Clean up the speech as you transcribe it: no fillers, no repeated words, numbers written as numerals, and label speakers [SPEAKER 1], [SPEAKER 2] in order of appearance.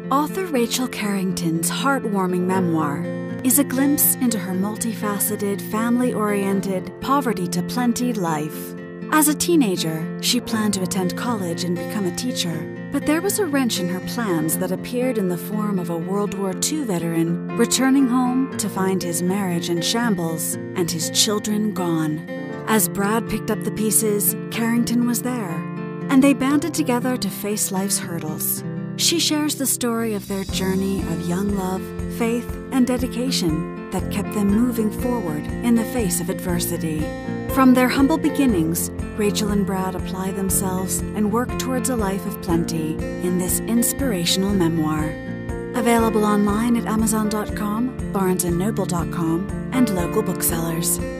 [SPEAKER 1] Author Rachel Carrington's heartwarming memoir is a glimpse into her multifaceted, family-oriented, poverty-to-plenty life. As a teenager, she planned to attend college and become a teacher, but there was a wrench in her plans that appeared in the form of a World War II veteran returning home to find his marriage in shambles and his children gone. As Brad picked up the pieces, Carrington was there, and they banded together to face life's hurdles. She shares the story of their journey of young love, faith, and dedication that kept them moving forward in the face of adversity. From their humble beginnings, Rachel and Brad apply themselves and work towards a life of plenty in this inspirational memoir. Available online at Amazon.com, BarnesandNoble.com, and local booksellers.